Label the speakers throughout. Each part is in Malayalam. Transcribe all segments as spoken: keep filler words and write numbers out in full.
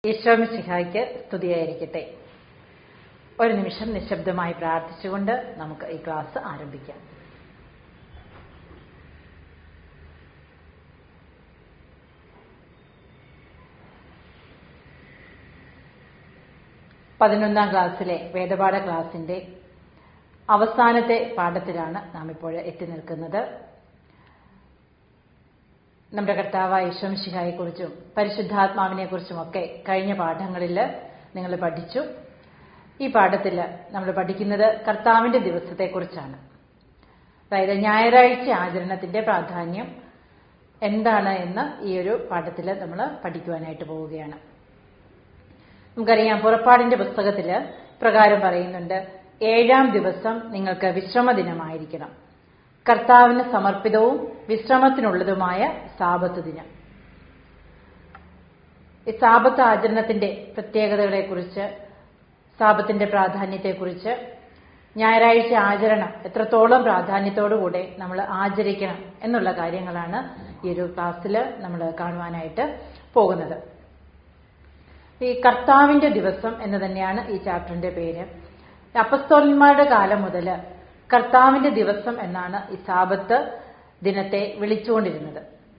Speaker 1: ഈശോമിശിഹായ്ക്ക് സ്തുതിയായിരിക്കട്ടെ. ഒരു നിമിഷം നിശബ്ദമായി പ്രാർത്ഥിച്ചുകൊണ്ട് നമുക്ക് ഈ ക്ലാസ് ആരംഭിക്കാം. പതിനൊന്നാം ക്ലാസ്സിലെ വേദപാഠ ക്ലാസിന്റെ അവസാനത്തെ പാഠത്തിലാണ് നാം ഇപ്പോൾ എത്തി നിൽക്കുന്നത്. നമ്മുടെ കർത്താവായ ഈശോമിശിഹായെക്കുറിച്ചും പരിശുദ്ധാത്മാവിനെക്കുറിച്ചുമൊക്കെ കഴിഞ്ഞ പാഠങ്ങളിൽ നിങ്ങൾ പഠിച്ചു. ഈ പാഠത്തിൽ നമ്മൾ പഠിക്കുന്നത് കർത്താവിന്റെ ദിവസത്തെക്കുറിച്ചാണ്. അതായത് ഞായറാഴ്ച ആചരണത്തിന്റെ പ്രാധാന്യം എന്താണ് എന്ന് ഈ ഒരു പാഠത്തിൽ നമ്മൾ പഠിക്കുവാനായിട്ട് പോവുകയാണ്. നമുക്കറിയാം, പുറപ്പാടിന്റെ പുസ്തകത്തിൽ പ്രകാരം പറയുന്നുണ്ട്, ഏഴാം ദിവസം നിങ്ങൾക്ക് വിശ്രമദിനമായിരിക്കണം, കർത്താവിന് സമർപ്പിതവും വിശ്രമത്തിനുള്ളതുമായ സാബത്ത് ദിനം. ഈ സാബത്ത് ആചരണത്തിന്റെ പ്രത്യേകതകളെക്കുറിച്ച്, സാബത്തിന്റെ പ്രാധാന്യത്തെക്കുറിച്ച്, ഞായറാഴ്ച ആചരണം എത്രത്തോളം പ്രാധാന്യത്തോടുകൂടെ നമ്മൾ ആചരിക്കണം എന്നുള്ള കാര്യങ്ങളാണ് ഈ ഒരു ക്ലാസ്സിൽ നമ്മൾ കാണുവാനായിട്ട് പോകുന്നത്. ഈ കർത്താവിന്റെ ദിവസം എന്ന് തന്നെയാണ് ഈ ചാപ്റ്ററിന്റെ പേര്. അപ്പസ്തോലന്മാരുടെ കാലം മുതൽ കർത്താവിന്റെ ദിവസം എന്നാണ് ഈ സാബത്ത് ദിനത്തെ വിളിച്ചുകൊണ്ടിരുന്നത്.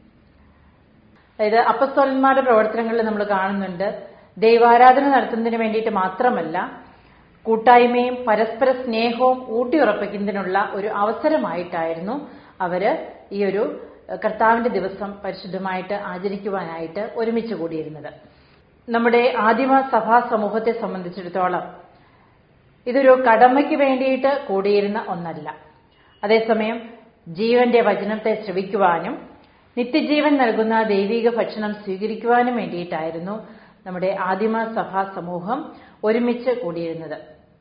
Speaker 1: അതായത് അപ്പസ്തോലന്മാരുടെ പ്രവർത്തനങ്ങളിൽ നമ്മൾ കാണുന്നുണ്ട്, ദൈവാരാധന നടത്തുന്നതിന് വേണ്ടിയിട്ട് മാത്രമല്ല, കൂട്ടായ്മയും പരസ്പര സ്നേഹവും ഊട്ടിയുറപ്പിക്കുന്നതിനുള്ള ഒരു അവസരമായിട്ടായിരുന്നു അവര് ഈ ഒരു കർത്താവിന്റെ ദിവസം പരിശുദ്ധമായിട്ട് ആചരിക്കുവാനായിട്ട് ഒരുമിച്ച് കൂടിയിരുന്നത്. നമ്മുടെ ആദിമ സഭാ സമൂഹത്തെ സംബന്ധിച്ചിടത്തോളം ഇതൊരു കടമയ്ക്ക് വേണ്ടിയിട്ട് കൂടിയിരുന്ന ഒന്നല്ല. അതേസമയം ജീവന്റെ വചനത്തെ ശ്രവിക്കുവാനും നിത്യജീവൻ നൽകുന്ന ദൈവിക ഭക്ഷണം സ്വീകരിക്കുവാനും വേണ്ടിയിട്ടായിരുന്നു നമ്മുടെ ആദിമ സഭാ സമൂഹം ഒരുമിച്ച് കൂടിയിരുന്നത്.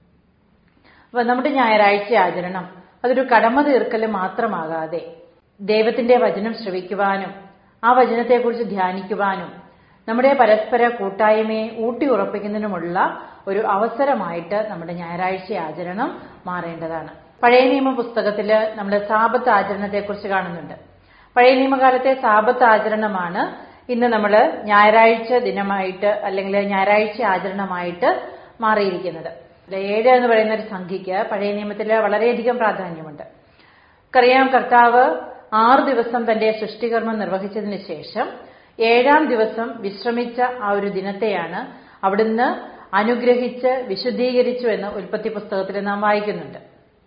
Speaker 1: അപ്പൊ നമ്മുടെ ഞായറാഴ്ച ആചരണം അതൊരു കടമ തീർക്കൽ മാത്രമാകാതെ ദൈവത്തിന്റെ വചനം ശ്രവിക്കുവാനും ആ വചനത്തെക്കുറിച്ച് ധ്യാനിക്കുവാനും നമ്മുടെ പരസ്പര കൂട്ടായ്മയെ ഊട്ടി ഉറപ്പിക്കുന്നതിനുമുള്ള ഒരു അവസരമായിട്ട് നമ്മുടെ ഞായറാഴ്ച ആചരണം മാറേണ്ടതാണ്. പഴയ നിയമ പുസ്തകത്തില് നമ്മൾ സാബത്ത് ആചരണത്തെക്കുറിച്ച് കാണുന്നുണ്ട്. പഴയ നിയമകാലത്തെ സാബത്ത് ആചരണമാണ് ഇന്ന് നമ്മൾ ഞായറാഴ്ച ദിനമായിട്ട് അല്ലെങ്കിൽ ഞായറാഴ്ച ആചരണമായിട്ട് മാറിയിരിക്കുന്നത്. ഏഴ് എന്ന് പറയുന്ന ഒരു സംഖ്യയ്ക്ക് പഴയ നിയമത്തിൽ വളരെയധികം പ്രാധാന്യമുണ്ട്. നമുക്കറിയാം, കർത്താവ് ആറ് ദിവസം തന്റെ സൃഷ്ടികർമ്മം നിർവഹിച്ചതിന് ശേഷം ഏഴാം ദിവസം വിശ്രമിച്ച ആ ഒരു ദിനത്തെയാണ് അവിടുന്ന് അനുഗ്രഹിച്ച് വിശുദ്ധീകരിച്ചു എന്ന് ഉൽപ്പത്തി പുസ്തകത്തിൽ നാം വായിക്കുന്നുണ്ട്.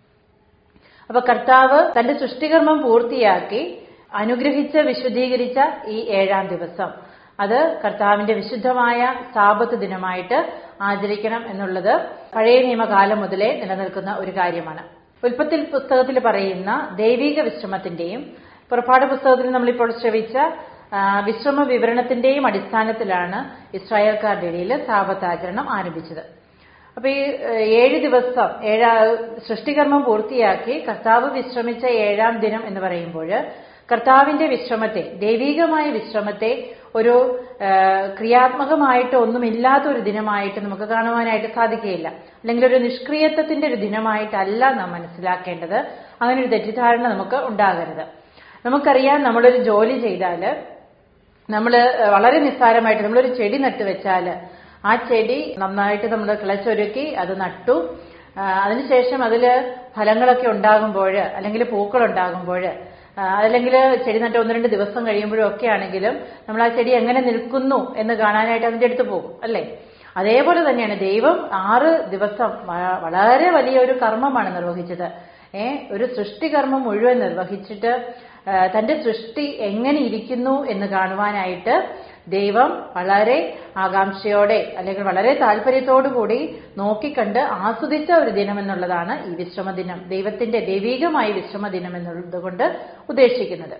Speaker 1: അപ്പൊ കർത്താവ് തന്റെ സൃഷ്ടികർമ്മം പൂർത്തിയാക്കി അനുഗ്രഹിച്ച് വിശുദ്ധീകരിച്ച ഈ ഏഴാം ദിവസം അത് കർത്താവിന്റെ വിശുദ്ധമായ സാബത്ത് ദിനമായിട്ട് ആചരിക്കണം എന്നുള്ളത് പഴയ നിയമകാലം മുതലേ നിലനിൽക്കുന്ന ഒരു കാര്യമാണ്. ഉൽപ്പത്തി പുസ്തകത്തിൽ പറയുന്ന ദൈവിക വിശ്രമത്തിന്റെയും പുറപ്പാട് പുസ്തകത്തിൽ നമ്മളിപ്പോൾ ശ്രവിച്ച വിശ്രമ വിവരണത്തിന്റെയും അടിസ്ഥാനത്തിലാണ് ഇസ്രായേൽക്കാരുടെ ഇടയിൽ സാബത്ത് ആചരണം ആരംഭിച്ചത്. അപ്പൊ ഈ ഏഴ് ദിവസം ഏഴാ സൃഷ്ടികർമ്മം പൂർത്തിയാക്കി കർത്താവ് വിശ്രമിച്ച ഏഴാം ദിനം എന്ന് പറയുമ്പോൾ കർത്താവിന്റെ വിശ്രമത്തെ, ദൈവികമായ വിശ്രമത്തെ ഒരു ക്രിയാത്മകമായിട്ട് ഒന്നുമില്ലാത്ത ഒരു ദിനമായിട്ട് നമുക്ക് കാണുവാനായിട്ട് സാധിക്കുകയില്ല. അല്ലെങ്കിൽ ഒരു നിഷ്ക്രിയത്വത്തിന്റെ ഒരു ദിനമായിട്ടല്ല നാം മനസ്സിലാക്കേണ്ടത്. അങ്ങനെ ഒരു തെറ്റിദ്ധാരണ നമുക്ക് ഉണ്ടാകരുത്. നമുക്കറിയാം, നമ്മളൊരു ജോലി ചെയ്താൽ, നമ്മൾ വളരെ നിസ്സാരമായിട്ട് നമ്മളൊരു ചെടി നട്ടു വെച്ചാൽ ആ ചെടി നന്നായിട്ട് നമ്മൾ കിളച്ചൊരുക്കി അത് നട്ടു, അതിനുശേഷം അതിൽ ഫലങ്ങളൊക്കെ ഉണ്ടാകുമ്പോൾ അല്ലെങ്കിൽ പൂക്കൾ ഉണ്ടാകുമ്പോൾ അല്ലെങ്കിൽ ചെടി നട്ട് ഒന്ന് രണ്ട് ദിവസം കഴിയുമ്പോഴും ഒക്കെ ആണെങ്കിലും നമ്മൾ ആ ചെടി എങ്ങനെ നിൽക്കുന്നു എന്ന് കാണാനായിട്ട് അതിന്റെ അടുത്ത് പോകും, അല്ലേ? അതേപോലെ തന്നെയാണ് ദൈവം ആറ് ദിവസം വളരെ വലിയൊരു കർമ്മമാണ് നിർവഹിച്ചത്. ഏ ഒരു സൃഷ്ടികർമ്മം മുഴുവൻ നിർവഹിച്ചിട്ട് തന്റെ സൃഷ്ടി എങ്ങനെ ഇരിക്കുന്നു എന്ന് കാണുവാനായിട്ട് ദൈവം വളരെ ആകാംക്ഷയോടെ അല്ലെങ്കിൽ വളരെ താല്പര്യത്തോടു കൂടി നോക്കിക്കണ്ട് ആസ്വദിച്ച ഒരു ദിനം എന്നുള്ളതാണ് ഈ വിശ്രമദിനം, ദൈവത്തിന്റെ ദൈവികമായ വിശ്രമദിനം എന്നുള്ളത് കൊണ്ട് ഉദ്ദേശിക്കുന്നത്.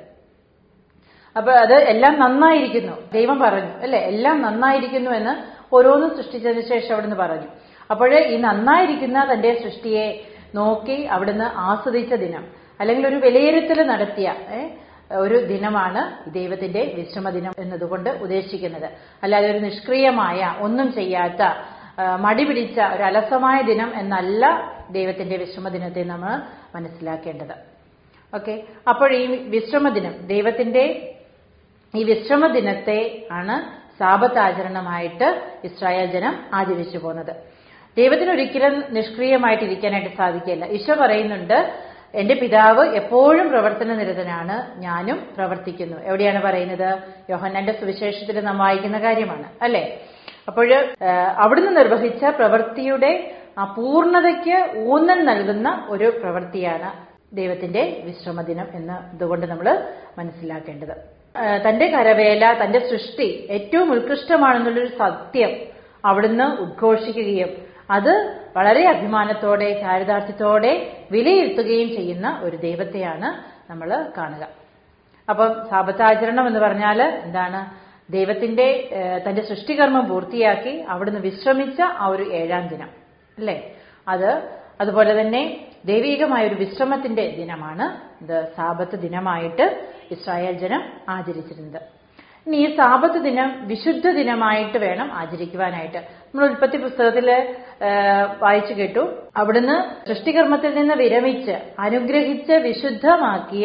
Speaker 1: അപ്പൊ അത് എല്ലാം നന്നായിരിക്കുന്നു, ദൈവം പറഞ്ഞു, അല്ലെ? എല്ലാം നന്നായിരിക്കുന്നു എന്ന് ഓരോന്നും സൃഷ്ടിച്ചതിന് ശേഷം അവിടുന്ന് പറഞ്ഞു. അപ്പോഴേ ഈ നന്നായിരിക്കുന്ന തന്റെ സൃഷ്ടിയെ നോക്കി അവിടുന്ന് ആസ്വദിച്ച ദിനം അല്ലെങ്കിൽ ഒരു വിലയിരുത്തൽ നടത്തിയ ഒരു ദിനമാണ് ദൈവത്തിന്റെ വിശ്രമദിനം എന്നതുകൊണ്ട് ഉദ്ദേശിക്കുന്നത്. അല്ലാതെ ഒരു നിഷ്ക്രിയമായ, ഒന്നും ചെയ്യാത്ത, മടി പിടിച്ച ഒരു അലസമായ ദിനം എന്നല്ല ദൈവത്തിന്റെ വിശ്രമദിനത്തെ നമ്മൾ മനസ്സിലാക്കേണ്ടത്. ഓക്കെ, അപ്പോൾ ഈ വിശ്രമദിനം, ദൈവത്തിന്റെ ഈ വിശ്രമദിനത്തെ ആണ് സാബത്ത് ആചരണമായിട്ട് ഇസ്രായേൽ ജനം ആചരിച്ചു പോകുന്നത്. ദൈവത്തിന് ഒരിക്കലും നിഷ്ക്രിയമായിട്ടിരിക്കാനായിട്ട് സാധിക്കില്ല. ഈശോ പറയുന്നുണ്ട്, എന്റെ പിതാവ് എപ്പോഴും പ്രവർത്തന നിരതനാണ്, ഞാനും പ്രവർത്തിക്കുന്നു. എവിടെയാണ് പറയുന്നത്? യോഹന്നാന്റെ സുവിശേഷത്തിൽ നാം വായിക്കുന്ന കാര്യമാണ് അല്ലെ. അപ്പോൾ അവിടുന്ന് നിർവഹിച്ച പ്രവൃത്തിയുടെ ആ പൂർണ്ണതയ്ക്ക് ഊന്നൽ നൽകുന്ന ഒരു പ്രവൃത്തിയാണ് ദൈവത്തിന്റെ വിശ്രമദിനം എന്ന് ഇതുകൊണ്ട് നമ്മൾ മനസ്സിലാക്കേണ്ടത്. തന്റെ കരവേല, തന്റെ സൃഷ്ടി ഏറ്റവും ഉത്കൃഷ്ടമാണെന്നുള്ളൊരു സത്യം അവിടുന്ന് ഉദ്ഘോഷിക്കുകയും അത് വളരെ അഭിമാനത്തോടെ ചാരിതാർത്ഥ്യത്തോടെ വിലയിരുത്തുകയും ചെയ്യുന്ന ഒരു ദൈവത്തെയാണ് നമ്മൾ കാണുക. അപ്പം സാബത്താചരണം എന്ന് പറഞ്ഞാൽ എന്താണ്? ദൈവത്തിന്റെ തന്റെ സൃഷ്ടികർമ്മം പൂർത്തിയാക്കി അവിടുന്ന് വിശ്രമിച്ച ആ ഒരു ഏഴാം ദിനം അല്ലേ, അത് അതുപോലെ തന്നെ ദൈവികമായ ഒരു വിശ്രമത്തിന്റെ ദിനമാണ് ഇത് സാബത്ത് ദിനമായിട്ട് ഇസ്രായേൽ ജനം ആചരിച്ചിരുന്നത്. ഇനി ഈ സാബത്ത് ദിനം വിശുദ്ധ ദിനമായിട്ട് വേണം ആചരിക്കുവാനായിട്ട്. നമ്മൾ ഉൽപ്പത്തി പുസ്തകത്തില് വായിച്ചു കേട്ടു, അവിടുന്ന് സൃഷ്ടികർമ്മത്തിൽ നിന്ന് വിരമിച്ച് അനുഗ്രഹിച്ച് വിശുദ്ധമാക്കിയ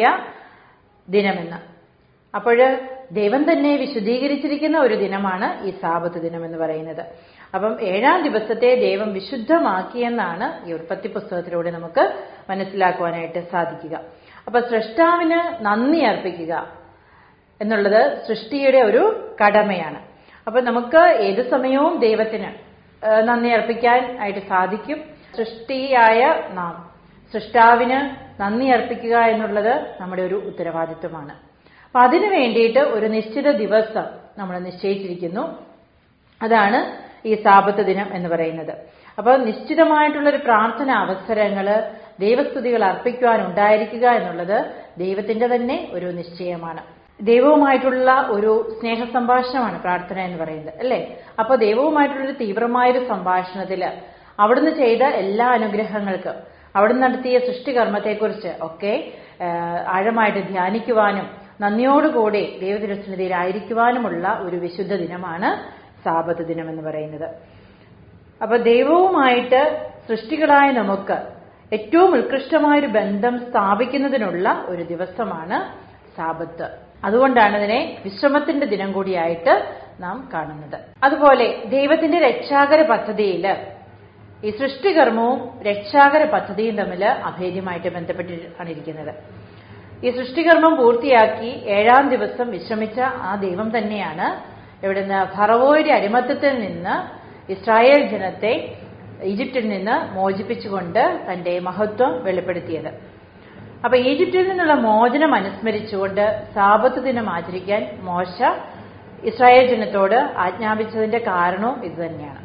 Speaker 1: ദിനമെന്ന്. അപ്പോൾ ദൈവം തന്നെ വിശുദ്ധീകരിച്ചിരിക്കുന്ന ഒരു ദിനമാണ് ഈ സാബത്ത് ദിനം എന്ന് പറയുന്നത്. അപ്പം ഏഴാം ദിവസത്തെ ദൈവം വിശുദ്ധമാക്കിയെന്നാണ് ഈ ഉൽപ്പത്തി പുസ്തകത്തിലൂടെ നമുക്ക് മനസ്സിലാക്കുവാനായിട്ട് സാധിക്കുക. അപ്പൊ സൃഷ്ടാവിന് നന്ദി അർപ്പിക്കുക എന്നുള്ളത് സൃഷ്ടിയുടെ ഒരു കടമയാണ്. അപ്പൊ നമുക്ക് ഏത് സമയവും ദൈവത്തിന് നന്ദി അർപ്പിക്കാൻ ആയിട്ട് സാധിക്കും. സൃഷ്ടിയായ നാം സൃഷ്ടാവിന് നന്ദി അർപ്പിക്കുക എന്നുള്ളത് നമ്മുടെ ഒരു ഉത്തരവാദിത്വമാണ്. അപ്പൊ അതിനു വേണ്ടിയിട്ട് ഒരു നിശ്ചിത ദിവസം നമ്മൾ നിശ്ചയിച്ചിരിക്കുന്നു. അതാണ് ഈ സാബത്ത് ദിനം എന്ന് പറയുന്നത്. അപ്പൊ നിശ്ചിതമായിട്ടുള്ളൊരു പ്രാർത്ഥന അവസരങ്ങള് ദൈവസ്തുതികൾ അർപ്പിക്കുവാൻ ഉണ്ടായിരിക്കുക എന്നുള്ളത് ദൈവത്തിന്റെ തന്നെ ഒരു നിശ്ചയമാണ്. ദൈവവുമായിട്ടുള്ള ഒരു സ്നേഹ സംഭാഷണമാണ് പ്രാർത്ഥന എന്ന് പറയുന്നത് അല്ലെ. അപ്പൊ ദൈവവുമായിട്ടുള്ളൊരു തീവ്രമായൊരു സംഭാഷണത്തില് അവിടുന്ന് ചെയ്ത എല്ലാ അനുഗ്രഹങ്ങൾക്കും അവിടുന്ന് നടത്തിയ സൃഷ്ടികർമ്മത്തെക്കുറിച്ച് ഒക്കെ ആഴമായിട്ട് ധ്യാനിക്കുവാനും നന്ദിയോടുകൂടി ദൈവതിരുസന്നിധിയിലായിരിക്കുവാനുമുള്ള ഒരു വിശുദ്ധ ദിനമാണ് സാബത്ത് ദിനം എന്ന് പറയുന്നത്. അപ്പൊ ദൈവവുമായിട്ട് സൃഷ്ടികളായ നമുക്ക് ഏറ്റവും ഉത്കൃഷ്ടമായൊരു ബന്ധം സ്ഥാപിക്കുന്നതിനുള്ള ഒരു ദിവസമാണ് സാബത്ത്. അതുകൊണ്ടാണ് ഇതിനെ വിശ്രമത്തിന്റെ ദിനം കൂടിയായിട്ട് നാം കാണുന്നത്. അതുപോലെ ദൈവത്തിന്റെ രക്ഷാകര പദ്ധതിയിൽ ഈ സൃഷ്ടികർമ്മവും രക്ഷാകര പദ്ധതിയും തമ്മിൽ അഭേദ്യമായിട്ട് ബന്ധപ്പെട്ടാണ് ഇരിക്കുന്നത്. ഈ സൃഷ്ടികർമ്മം പൂർത്തിയാക്കി ഏഴാം ദിവസം വിശ്രമിച്ച ആ ദൈവം തന്നെയാണ് ഇവിടുന്ന് ഫറവോയുടെ അടിമത്തത്തിൽ നിന്ന് ഇസ്രായേൽ ജനത്തെ ഈജിപ്തിൽ നിന്ന് മോചിപ്പിച്ചുകൊണ്ട് തന്റെ മഹത്വം വെളിപ്പെടുത്തിയത്. അപ്പൊ ഈജിപ്തിൽ നിന്നുള്ള മോചനം അനുസ്മരിച്ചുകൊണ്ട് സാബത്ത് ദിനം ആചരിക്കാൻ മോശ ഇസ്രായേൽ ജനത്തോട് ആജ്ഞാപിച്ചതിന്റെ കാരണവും ഇത് തന്നെയാണ്.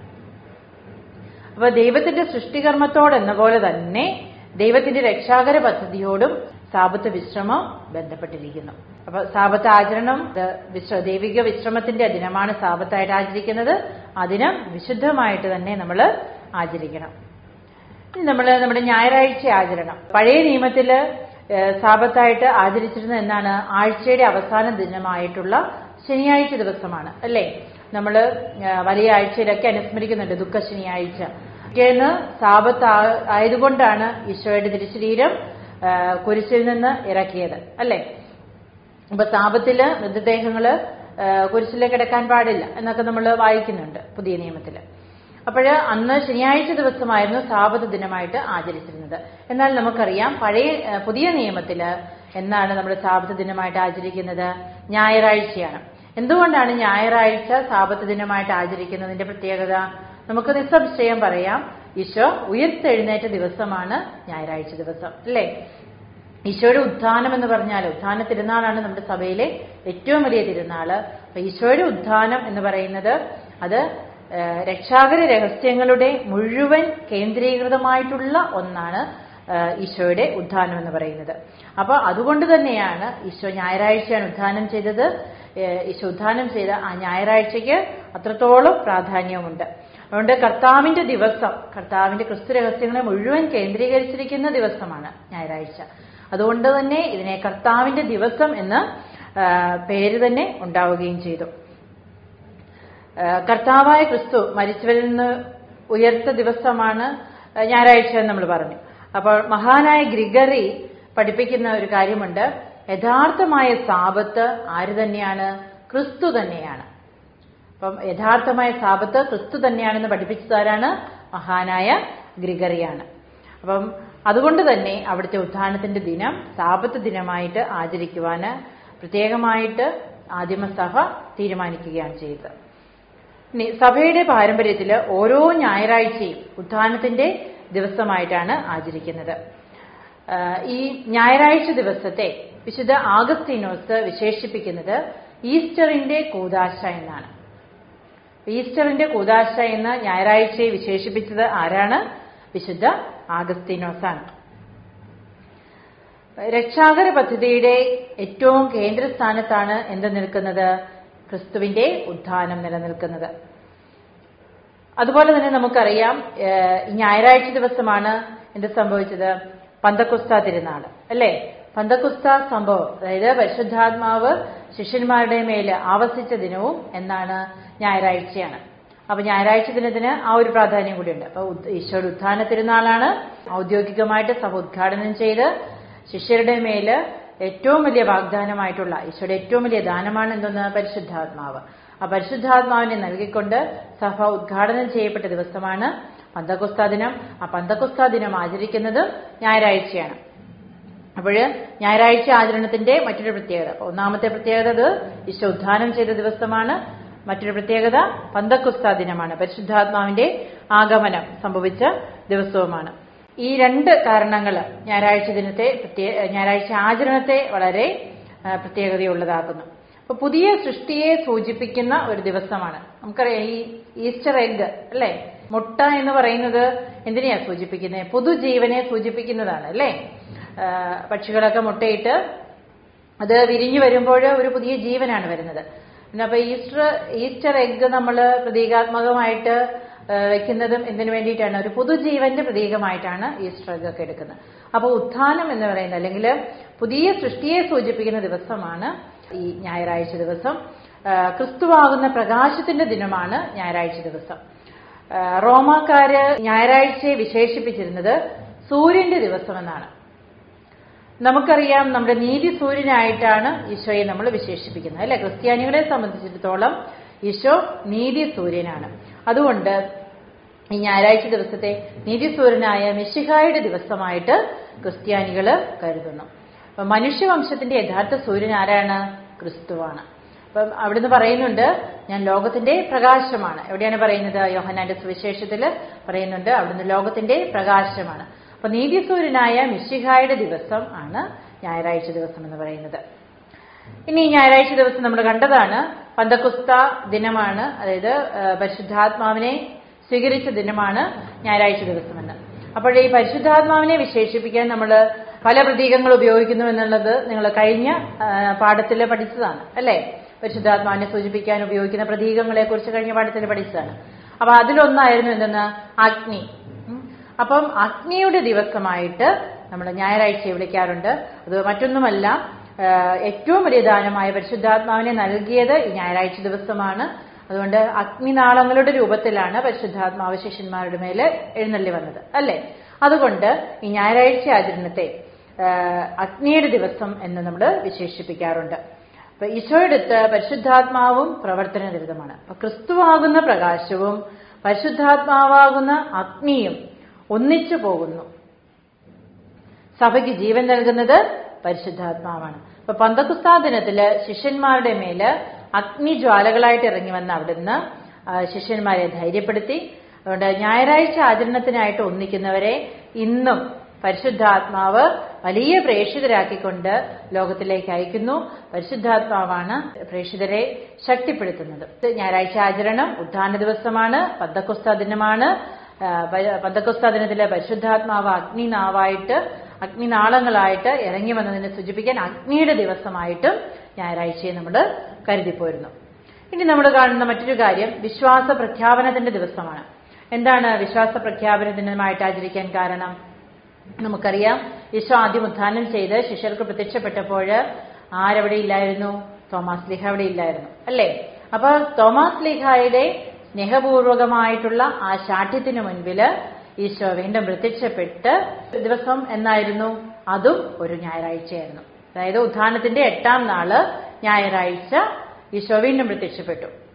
Speaker 1: അപ്പൊ ദൈവത്തിന്റെ സൃഷ്ടികർമ്മത്തോടെന്ന പോലെ തന്നെ ദൈവത്തിന്റെ രക്ഷാകര പദ്ധതിയോടും സാബത്ത് വിശ്രമം ബന്ധപ്പെട്ടിരിക്കുന്നു. അപ്പൊ സാബത്ത് ആചരണം ദൈവിക വിശ്രമത്തിന്റെ ദിനമാണ് സാബത്തായിട്ട് ആചരിക്കുന്നത്. ആ ദിനം വിശുദ്ധമായിട്ട് തന്നെ നമ്മൾ ആചരിക്കണം. നമ്മൾ നമ്മുടെ ഞായറാഴ്ച ആചരണം പഴയ നിയമത്തില് സാബത്തായിട്ട് ആചരിച്ചിരുന്നത് എന്നാണ്? ആഴ്ചയുടെ അവസാന ദിനമായിട്ടുള്ള ശനിയാഴ്ച ദിവസമാണ് അല്ലേ. നമ്മള് വലിയ ആഴ്ചയിലൊക്കെ അനുസ്മരിക്കുന്നുണ്ട് ദുഃഖ ശനിയാഴ്ച. പിറ്റേന്ന് സാബത്ത് ആയതുകൊണ്ടാണ് ഈശോയുടെ തിരുശരീരം കുരിശിൽ നിന്ന് ഇറക്കിയത് അല്ലേ. അപ്പൊ സാബത്തില് മൃതദേഹങ്ങള് കുരിശിലേക്ക് കിടക്കാൻ പാടില്ല എന്നൊക്കെ നമ്മൾ വായിക്കുന്നുണ്ട് പുതിയ നിയമത്തില്. അപ്പോഴ് അന്ന് ശനിയാഴ്ച ദിവസമായിരുന്നു സാബത്ത് ദിനമായിട്ട് ആചരിച്ചിരുന്നത്. എന്നാൽ നമുക്കറിയാം പഴയ പുതിയ നിയമത്തില് എന്നാണ് നമ്മൾ സാബത്ത് ദിനമായിട്ട് ആചരിക്കുന്നത്? ഞായറാഴ്ചയാണ്. എന്തുകൊണ്ടാണ് ഞായറാഴ്ച സാബത്ത് ദിനമായിട്ട് ആചരിക്കുന്നതിന്റെ പ്രത്യേകത? നമുക്ക് നിസ്സംശയം പറയാം, ഈശോ ഉയർത്തെഴുന്നേറ്റ ദിവസമാണ് ഞായറാഴ്ച ദിവസം അല്ലേ. ഈശോയുടെ ഉത്ഥാനം എന്ന് പറഞ്ഞാൽ ഉത്ഥാന തിരുനാളാണ് നമ്മുടെ സഭയിലെ ഏറ്റവും വലിയ തിരുനാള്. അപ്പൊ ഈശോയുടെ ഉത്ഥാനം എന്ന് പറയുന്നത് അത് രക്ഷാകര രഹസ്യങ്ങളുടെ മുഴുവൻ കേന്ദ്രീകൃതമായിട്ടുള്ള ഒന്നാണ് ഈശോയുടെ ഉത്ഥാനം എന്ന് പറയുന്നത്. അപ്പൊ അതുകൊണ്ട് തന്നെയാണ് ഈശോ ഞായറാഴ്ചയാണ് ഉത്ഥാനം ചെയ്തത്. ഈശോ ഉത്ഥാനം ചെയ്ത ആ ഞായറാഴ്ചയ്ക്ക് അത്രത്തോളം പ്രാധാന്യവുമുണ്ട്. അതുകൊണ്ട് കർത്താവിന്റെ ദിവസം, കർത്താവിന്റെ ക്രിസ്തു രഹസ്യങ്ങളെ മുഴുവൻ കേന്ദ്രീകരിച്ചിരിക്കുന്ന ദിവസമാണ് ഞായറാഴ്ച. അതുകൊണ്ട് തന്നെ ഇതിനെ കർത്താവിന്റെ ദിവസം എന്ന് പേര് തന്നെ ഉണ്ടാവുകയും ചെയ്തു. കർത്താവായ ക്രിസ്തു മരിച്ചവരിൽ നിന്ന് ഉയർത്ത ദിവസമാണ് ഞായറാഴ്ച എന്ന് നമ്മൾ പറഞ്ഞു. അപ്പോൾ മഹാനായ ഗ്രിഗറി പഠിപ്പിക്കുന്ന ഒരു കാര്യമുണ്ട്, യഥാർത്ഥമായ സാബത്ത് ആര് തന്നെയാണ്? ക്രിസ്തു തന്നെയാണ്. അപ്പം യഥാർത്ഥമായ സാബത്ത് ക്രിസ്തു തന്നെയാണെന്ന് പഠിപ്പിച്ചതാരാണ്? മഹാനായ ഗ്രിഗറിയാണ്. അപ്പം അതുകൊണ്ട് തന്നെ അവിടുത്തെ ഉത്ഥാനത്തിന്റെ ദിനം സാബത്ത് ദിനമായിട്ട് ആചരിക്കുവാന് പ്രത്യേകമായിട്ട് ആദിമസഭ തീരുമാനിക്കുകയാണ് ചെയ്തത്. ഇനി സഭയുടെ പാരമ്പര്യത്തിൽ ഓരോ ഞായറാഴ്ചയും ഉത്ഥാനത്തിന്റെ ദിവസമായിട്ടാണ് ആചരിക്കുന്നത്. ഈ ഞായറാഴ്ച ദിവസത്തെ വിശുദ്ധ ആഗസ്തീനോസ് വിശേഷിപ്പിക്കുന്നത് ഈസ്റ്ററിന്റെ കൂദാശ എന്നാണ്. ഈസ്റ്ററിന്റെ കൂദാശ എന്ന് ഞായറാഴ്ചയെ വിശേഷിപ്പിച്ചത് ആരാണ്? വിശുദ്ധ ആഗസ്തീനോസാണ്. രക്ഷാകര പദ്ധതിയുടെ ഏറ്റവും കേന്ദ്രസ്ഥാനത്താണ് എന്ത് നിൽക്കുന്നത്? ക്രിസ്തുവിന്റെ ഉത്ഥാനം നിലനിൽക്കുന്നത്. അതുപോലെ തന്നെ നമുക്കറിയാം ഞായറാഴ്ച ദിവസമാണ് എന്ത് സംഭവിച്ചത്? പന്തക്കുസ്ത തിരുനാൾ അല്ലേ? പന്തക്കുസ്ത സംഭവം, അതായത് പരിശുദ്ധാത്മാവ് ശിഷ്യന്മാരുടെ മേല് ആവസിച്ച ദിനവും എന്നാണ്? ഞായറാഴ്ചയാണ്. അപ്പൊ ഞായറാഴ്ച ദിനത്തിന് ആ ഒരു പ്രാധാന്യം കൂടിയുണ്ട്. അപ്പൊ ഈശോയുടെ ഉത്ഥാന തിരുനാളാണ്. ഔദ്യോഗികമായിട്ട് സഭ ഉദ്ഘാടനം ചെയ്ത് ശിഷ്യരുടെ മേല് ഏറ്റവും വലിയ വാഗ്ദാനമായിട്ടുള്ള ഈശോയുടെ ഏറ്റവും വലിയ ദാനമാണ് എന്തെന്ന്? പരിശുദ്ധാത്മാവ്. ആ പരിശുദ്ധാത്മാവിനെ നൽകിക്കൊണ്ട് സഭ ഉദ്ഘാടനം ചെയ്യപ്പെട്ട ദിവസമാണ് പന്തക്കുസ്ത ദിനം. ആ പന്തക്കുസ്ത ദിനം ആചരിക്കുന്നത് ഞായറാഴ്ചയാണ്. അപ്പോഴ് ഞായറാഴ്ച ആചരണത്തിന്റെ മറ്റൊരു പ്രത്യേകത, ഒന്നാമത്തെ പ്രത്യേകത അത് ഈശോ ഉദ്ധാനം ചെയ്ത ദിവസമാണ്. മറ്റൊരു പ്രത്യേകത പന്തക്കുസ്ത ദിനമാണ്, പരിശുദ്ധാത്മാവിന്റെ ആഗമനം സംഭവിച്ച ദിവസവുമാണ്. ഈ രണ്ട് കാരണങ്ങൾ ഞായറാഴ്ച ദിനത്തെ പ്രത്യേക ഞായറാഴ്ച ആചരണത്തെ വളരെ പ്രത്യേകതയുള്ളതാക്കുന്നു. അപ്പൊ പുതിയ സൃഷ്ടിയെ സൂചിപ്പിക്കുന്ന ഒരു ദിവസമാണ്. നമുക്കറിയാം ഈ ഈസ്റ്റർ എഗ് അല്ലെ, മുട്ട എന്ന് പറയുന്നത് എന്തിനെയാ സൂചിപ്പിക്കുന്നത്? പുതുജീവനെ സൂചിപ്പിക്കുന്നതാണ് അല്ലെ. പക്ഷികളൊക്കെ മുട്ടയിട്ട് അത് വിരിഞ്ഞു വരുമ്പോൾ ഒരു പുതിയ ജീവനാണ് വരുന്നത്. പിന്നെ അപ്പൊ ഈസ്റ്റർ ഈസ്റ്റർ എഗ് നമ്മൾ പ്രതീകാത്മകമായിട്ട് വെക്കുന്നതും എന്തിനു വേണ്ടിയിട്ടാണ്? ഒരു പുതുജീവന്റെ പ്രതീകമായിട്ടാണ് ഈസ്റ്റർ എഗ് ഒക്കെ എടുക്കുന്നത്. അപ്പൊ ഉത്ഥാനം എന്ന് പറയുന്നത് അല്ലെങ്കിൽ പുതിയ സൃഷ്ടിയെ സൂചിപ്പിക്കുന്ന ദിവസമാണ് ഈ ഞായറാഴ്ച ദിവസം. ക്രിസ്തുവാകുന്ന പ്രകാശത്തിന്റെ ദിനമാണ് ഞായറാഴ്ച ദിവസം. റോമാക്കാര് ഞായറാഴ്ചയെ വിശേഷിപ്പിച്ചിരുന്നത് സൂര്യന്റെ ദിവസം എന്നാണ്. നമുക്കറിയാം നമ്മുടെ നീതി സൂര്യനായിട്ടാണ് ഈശോയെ നമ്മൾ വിശേഷിപ്പിക്കുന്നത് അല്ലെ. ക്രിസ്ത്യാനികളെ സംബന്ധിച്ചിടത്തോളം ഈശോ നീതി സൂര്യനാണ്. അതുകൊണ്ട് ഈ ഞായറാഴ്ച ദിവസത്തെ നീതി സൂര്യനായ മിശിഹായുടെ ദിവസമായിട്ട് ക്രിസ്ത്യാനികള് കരുതുന്നു. അപ്പൊ മനുഷ്യവംശത്തിന്റെ യഥാർത്ഥ സൂര്യൻ ആരാണ്? ക്രിസ്തുവാണ്. അപ്പം അവിടുന്ന് പറയുന്നുണ്ട്, ഞാൻ ലോകത്തിന്റെ പ്രകാശമാണ്. എവിടെയാണ് പറയുന്നത്? യോഹന്നാന്റെ സുവിശേഷത്തില് പറയുന്നുണ്ട്, അവിടുന്ന് ലോകത്തിന്റെ പ്രകാശമാണ്. അപ്പൊ നീതിസൂര്യനായ മിശിഹായുടെ ദിവസം ആണ് ഞായറാഴ്ച ദിവസം എന്ന് പറയുന്നത്. ഇനി ഞായറാഴ്ച ദിവസം നമ്മൾ കണ്ടതാണ് പന്തക്കുസ്ത ദിനമാണ്, അതായത് പരിശുദ്ധാത്മാവിനെ സ്വീകരിച്ച ദിനമാണ് ഞായറാഴ്ച ദിവസമെന്ന്. അപ്പോൾ ഈ പരിശുദ്ധാത്മാവിനെ വിശേഷിപ്പിക്കാൻ നമ്മൾ പല പ്രതീകങ്ങൾ ഉപയോഗിക്കുന്നു എന്നുള്ളത് നിങ്ങൾ കഴിഞ്ഞ പാഠത്തിൽ പഠിച്ചതാണ് അല്ലെ. പരിശുദ്ധാത്മാവിനെ സൂചിപ്പിക്കാൻ ഉപയോഗിക്കുന്ന പ്രതീകങ്ങളെ കുറിച്ച് കഴിഞ്ഞ പാഠത്തിൽ പഠിച്ചതാണ്. അപ്പൊ അതിലൊന്നായിരുന്നു എന്തെന്ന്? അഗ്നി. അപ്പം അഗ്നിയുടെ ദിവസമായിട്ട് നമ്മൾ ഞായറാഴ്ചയെ വിളിക്കാറുണ്ട്. അത് മറ്റൊന്നുമല്ല, ഏറ്റവും വലിയ ദാനമായ പരിശുദ്ധാത്മാവിനെ നൽകിയത് ഈ ഞായറാഴ്ച ദിവസമാണ്. അതുകൊണ്ട് അഗ്നിനാളങ്ങളുടെ രൂപത്തിലാണ് പരിശുദ്ധാത്മാവ് ശിഷ്യന്മാരുടെ മേലെ എഴുന്നള്ളി വന്നത് അല്ലെ. അതുകൊണ്ട് ഈ ഞായറാഴ്ച ആചരണത്തെ അഗ്നിയുടെ ദിവസം എന്ന് നമ്മൾ വിശേഷിപ്പിക്കാറുണ്ട്. അപ്പൊ ഈശോയുടെ അടുത്ത് പരിശുദ്ധാത്മാവും പ്രവർത്തന നിരതമാണ്. അപ്പൊ ക്രിസ്തുവാകുന്ന പ്രകാശവും പരിശുദ്ധാത്മാവാകുന്ന അഗ്നിയും ഒന്നിച്ചു പോകുന്നു. സഭയ്ക്ക് ജീവൻ നൽകുന്നത് പരിശുദ്ധാത്മാവാണ്. അപ്പൊ പന്തക്കുസ്താ ദിനത്തില് ശിഷ്യന്മാരുടെ മേല് അഗ്നിജ്വാലകളായിട്ട് ഇറങ്ങി വന്ന അവിടുന്ന് ശിഷ്യന്മാരെ ധൈര്യപ്പെടുത്തി. അതുകൊണ്ട് ഞായറാഴ്ച ആചരണത്തിനായിട്ട് ഒന്നിക്കുന്നവരെ ഇന്നും പരിശുദ്ധാത്മാവ് വലിയ പ്രേക്ഷിതരാക്കിക്കൊണ്ട് ലോകത്തിലേക്ക് അയക്കുന്നു. പരിശുദ്ധാത്മാവാണ് പ്രേക്ഷിതരെ ശക്തിപ്പെടുത്തുന്നത്. ഞായറാഴ്ച ആചരണം ഉത്ഥാന ദിവസമാണ്, പന്തക്കുസ്താ ദിനമാണ്. പന്തക്കുസ്താ ദിനത്തിലെ പരിശുദ്ധാത്മാവ് അഗ്നിനാവായിട്ട് അഗ്നിനാളങ്ങളായിട്ട് ഇറങ്ങി വന്നതിനെ സൂചിപ്പിക്കാൻ അഗ്നിയുടെ ദിവസമായിട്ടും ഞായറാഴ്ചയെ നമ്മൾ കരുതിപ്പോരുന്നു. ഇനി നമ്മൾ കാണുന്ന മറ്റൊരു കാര്യം വിശ്വാസ പ്രഖ്യാപനത്തിന്റെ ദിവസമാണ്. എന്താണ് വിശ്വാസ പ്രഖ്യാപന ദിനമായിട്ട് ആചരിക്കാൻ കാരണം? നമുക്കറിയാം, ഈശോ ആദ്യം ഉത്ഥാനം ചെയ്ത് ശിഷ്യർക്ക് പ്രത്യക്ഷപ്പെട്ടപ്പോൾ ആരവിടെ ഇല്ലായിരുന്നു? തോമാസ് ലീഹ അവിടെ ഇല്ലായിരുന്നു അല്ലേ. അപ്പൊ തോമാസ് ലീഹായുടെ സ്നേഹപൂർവകമായിട്ടുള്ള ആ ശാഠ്യത്തിന് മുൻപില് ഈശോ വീണ്ടും പ്രത്യക്ഷപ്പെട്ട് ദിവസം എന്നായിരുന്നു? അതും ഒരു ഞായറാഴ്ചയായിരുന്നു. അതായത് ഉത്ഥാനത്തിന്റെ എട്ടാം നാള് ഞായറാഴ്ച ഈശോ വീണ്ടും പ്രത്യക്ഷപ്പെട്ടു.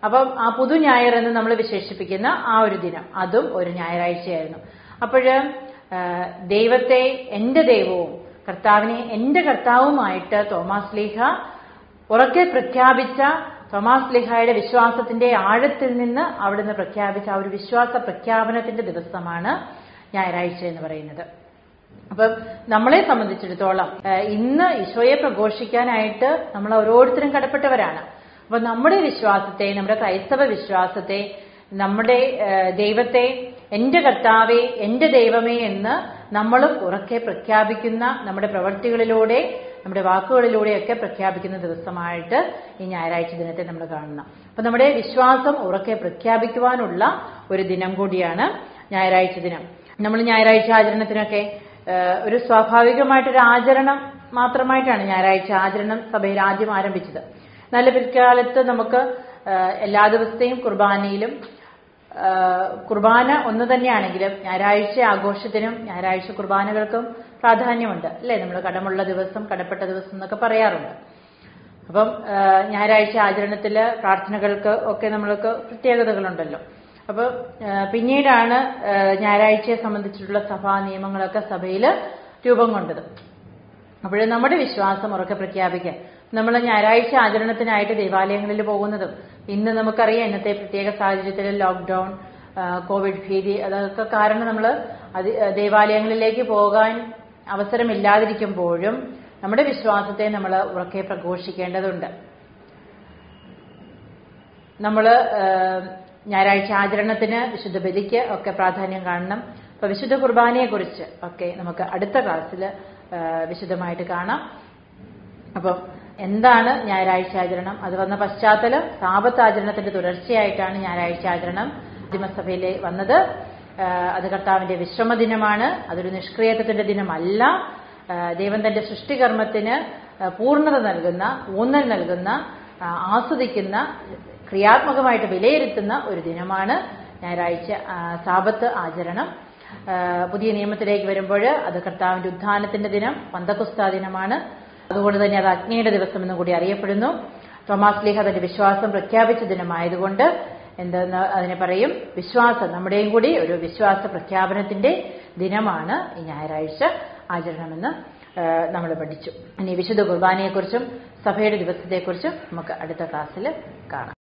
Speaker 1: അപ്പം ആ പുതു ഞായർ എന്ന് നമ്മൾ വിശേഷിപ്പിക്കുന്ന ആ ഒരു ദിനം അതും ഒരു ഞായറാഴ്ചയായിരുന്നു. അപ്പോഴ് ദൈവത്തെ എന്റെ ദൈവവും കർത്താവിനെ എന്റെ കർത്താവുമായിട്ട് തോമാസ് ലീഹ ഉറക്കെ പ്രഖ്യാപിച്ച തോമാസ് ലീഹായുടെ വിശ്വാസത്തിന്റെ ആഴത്തിൽ നിന്ന് അവിടുന്ന് പ്രഖ്യാപിച്ച ആ ഒരു വിശ്വാസ പ്രഖ്യാപനത്തിന്റെ ദിവസമാണ് ഞായറാഴ്ച എന്ന് പറയുന്നത്. അപ്പം നമ്മളെ സംബന്ധിച്ചിടത്തോളം ഇന്ന് ഈശോയെ പ്രഘോഷിക്കാനായിട്ട് നമ്മൾ ഓരോരുത്തരും കടപ്പെട്ടവരാണ്. അപ്പൊ നമ്മുടെ വിശ്വാസത്തെ, നമ്മുടെ ക്രൈസ്തവ വിശ്വാസത്തെ, നമ്മുടെ ദൈവത്തെ എന്റെ കർത്താവേ എന്റെ ദൈവമേ എന്ന് നമ്മളും ഉറക്കെ പ്രഖ്യാപിക്കുന്ന, നമ്മുടെ പ്രവൃത്തികളിലൂടെ നമ്മുടെ വാക്കുകളിലൂടെയൊക്കെ പ്രഖ്യാപിക്കുന്ന ദിവസമായിട്ട് ഈ ഞായറാഴ്ച ദിനത്തെ നമ്മൾ കാണണം. അപ്പൊ നമ്മുടെ വിശ്വാസം ഉറക്കെ പ്രഖ്യാപിക്കുവാനുള്ള ഒരു ദിനം കൂടിയാണ് ഞായറാഴ്ച ദിനം. നമ്മൾ ഞായറാഴ്ച ആചരണത്തിനൊക്കെ ഒരു സ്വാഭാവികമായിട്ടൊരു ആചരണം മാത്രമായിട്ടാണ് ഞായറാഴ്ച ആചരണം സഭയിൽ ആദ്യം ആരംഭിച്ചത്. നല്ല പിൽക്കാലത്ത് നമുക്ക് എല്ലാ ദിവസത്തെയും കുർബാനയിലും കുർബാന ഒന്ന് തന്നെയാണെങ്കിലും ഞായറാഴ്ച ആഘോഷത്തിനും ഞായറാഴ്ച കുർബാനകൾക്കും പ്രാധാന്യമുണ്ട് അല്ലേ? നമ്മൾ കടമുള്ള ദിവസം, കടപ്പെട്ട ദിവസം എന്നൊക്കെ പറയാറുണ്ട്. അപ്പം ഞായറാഴ്ച ആചരണത്തില് പ്രാർത്ഥനകൾക്ക് ഒക്കെ നമ്മൾക്ക് പ്രത്യേകതകളുണ്ടല്ലോ. അപ്പൊ പിന്നീടാണ് ഞായറാഴ്ചയെ സംബന്ധിച്ചിട്ടുള്ള സഭാ നിയമങ്ങളൊക്കെ സഭയിൽ രൂപം കൊണ്ടത്. അപ്പോഴേ നമ്മുടെ വിശ്വാസം ഉറക്കെ പ്രഖ്യാപിക്കാൻ നമ്മൾ ഞായറാഴ്ച ആചരണത്തിനായിട്ട് ദേവാലയങ്ങളിൽ പോകുന്നതും, ഇന്ന് നമുക്കറിയാം ഇന്നത്തെ പ്രത്യേക സാഹചര്യത്തിൽ ലോക്ക്ഡൌൺ, കോവിഡ് ഭീതി അതൊക്കെ കാരണം നമ്മൾ ദേവാലയങ്ങളിലേക്ക് പോകാൻ അവസരമില്ലാതിരിക്കുമ്പോഴും നമ്മുടെ വിശ്വാസത്തെ നമ്മൾ ഉറക്കെ പ്രഘോഷിക്കേണ്ടതുണ്ട്. നമ്മൾ ഞായറാഴ്ച ആചരണത്തിന് വിശുദ്ധ ബലിക്ക് ഒക്കെ പ്രാധാന്യം കാണണം. അപ്പൊ വിശുദ്ധ കുർബാനയെ കുറിച്ച് ഒക്കെ നമുക്ക് അടുത്ത ക്ലാസ്സിൽ വിശദമായിട്ട് കാണാം. അപ്പം എന്താണ് ഞായറാഴ്ച ആചരണം, അത് വന്ന പശ്ചാത്തലം, സാബത്ത് ആചരണത്തിന്റെ തുടർച്ചയായിട്ടാണ് ഞായറാഴ്ച ആചരണം ആദിമസഭയിലെ വന്നത്. അത് കർത്താവിന്റെ വിശ്രമദിനമാണ്, അതൊരു നിഷ്ക്രിയത്വത്തിന്റെ ദിനമല്ല. ദൈവം തന്റെ സൃഷ്ടികർമ്മത്തിന് പൂർണ്ണത നൽകുന്ന, ഊന്നൽ നൽകുന്ന, ആസ്വദിക്കുന്ന, ക്രിയാത്മകമായിട്ട് വിലയിരുത്തുന്ന ഒരു ദിനമാണ് ഞായറാഴ്ച സാബത്ത് ആചരണം. പുതിയ നിയമത്തിലേക്ക് വരുമ്പോൾ അത് കർത്താവിന്റെ ഉത്ഥാനത്തിന്റെ ദിനം, പന്തക്കുസ്താ ദിനമാണ്. അതുകൊണ്ട് തന്നെ അത് അഗ്നിയുടെ ദിവസം എന്നും കൂടി അറിയപ്പെടുന്നു. തോമാസ് ലീഹ തന്റെ വിശ്വാസം പ്രഖ്യാപിച്ച ദിനമായതുകൊണ്ട് എന്തെന്ന് അതിനെ പറയും, വിശ്വാസം, നമ്മുടെയും കൂടി ഒരു വിശ്വാസ പ്രഖ്യാപനത്തിന്റെ ദിനമാണ് ഈ ഞായറാഴ്ച ആചരണമെന്ന് നമ്മൾ പഠിച്ചു. ഇനി വിശുദ്ധ കുർബാനയെക്കുറിച്ചും സഭയുടെ ദിവസത്തെക്കുറിച്ചും നമുക്ക് അടുത്ത ക്ലാസ്സിൽ കാണാം.